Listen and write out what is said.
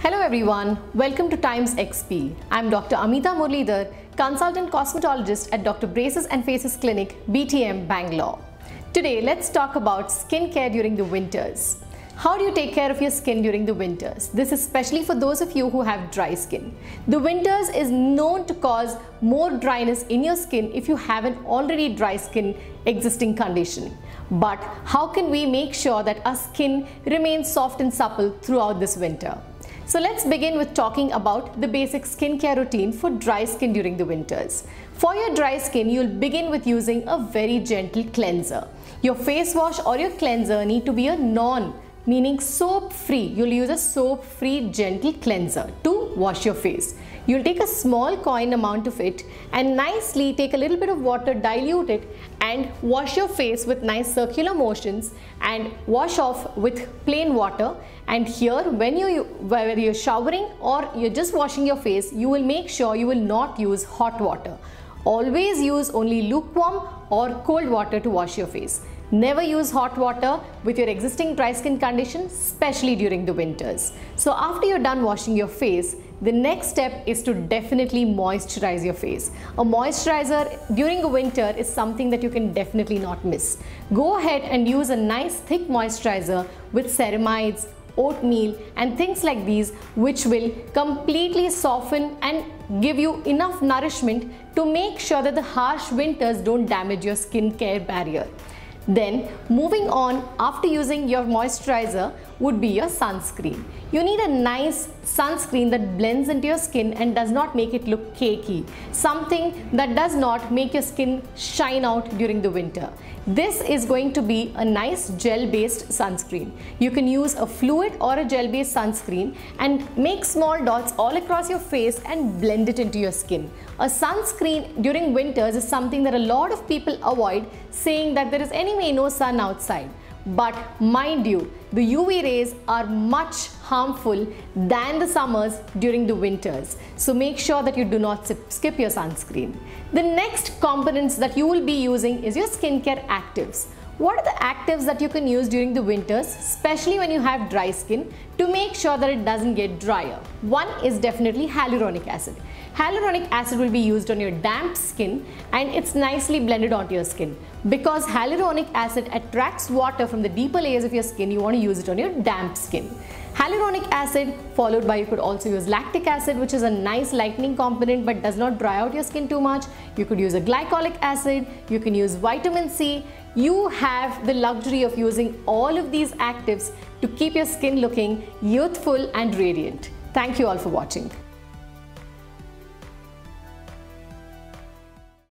Hello everyone, welcome to Times XP. I'm Dr. Amita Murlidhar, consultant cosmetologist at Dr. Braces and Faces Clinic, BTM, Bangalore. Today, let's talk about skincare during the winters. How do you take care of your skin during the winters? This is especially for those of you who have dry skin. The winters is known to cause more dryness in your skin if you have an already dry skin existing condition. But how can we make sure that our skin remains soft and supple throughout this winter? So let's begin with talking about the basic skincare routine for dry skin during the winters. For your dry skin, you'll begin with using a very gentle cleanser. Your face wash or your cleanser need to be a meaning soap-free. You'll use a soap-free gentle cleanser to wash your face. You'll take a small coin amount of it and nicely take a little bit of water, dilute it and wash your face with nice circular motions and wash off with plain water. And here, whether you're showering or you're just washing your face, you will make sure you will not use hot water. Always use only lukewarm or cold water to wash your face. Never use hot water with your existing dry skin condition, especially during the winters. So after you're done washing your face, the next step is to definitely moisturize your face. A moisturizer during the winter is something that you can definitely not miss. Go ahead and use a nice thick moisturizer with ceramides, oatmeal and things like these, which will completely soften and give you enough nourishment to make sure that the harsh winters don't damage your skincare barrier. Then moving on, after using your moisturizer would be your sunscreen. You need a nice sunscreen that blends into your skin and does not make it look cakey. Something that does not make your skin shine out during the winter. This is going to be a nice gel-based sunscreen. You can use a fluid or a gel-based sunscreen and make small dots all across your face and blend it into your skin. A sunscreen during winters is something that a lot of people avoid, saying that there is anyway no sun outside. But mind you, the UV rays are much harmful than the summers during the winters. So make sure that you do not skip your sunscreen. The next components that you will be using is your skincare actives. What are the actives that you can use during the winters, especially when you have dry skin, to make sure that it doesn't get drier? One is definitely hyaluronic acid. Hyaluronic acid will be used on your damp skin and it's nicely blended onto your skin. Because hyaluronic acid attracts water from the deeper layers of your skin, you want to use it on your damp skin. Hyaluronic acid followed by, you could also use lactic acid, which is a nice lightening component but does not dry out your skin too much. You could use a glycolic acid, you can use vitamin C. You have the luxury of using all of these actives to keep your skin looking youthful and radiant. Thank you all for watching.